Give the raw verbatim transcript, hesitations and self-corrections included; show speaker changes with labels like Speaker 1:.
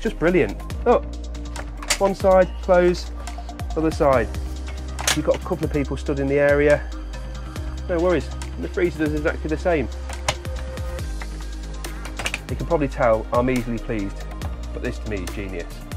Speaker 1: It's just brilliant. Look, one side, close, other side. You've got a couple of people stood in the area. No worries, and the freezer does exactly the same. You can probably tell I'm easily pleased, but this to me is genius.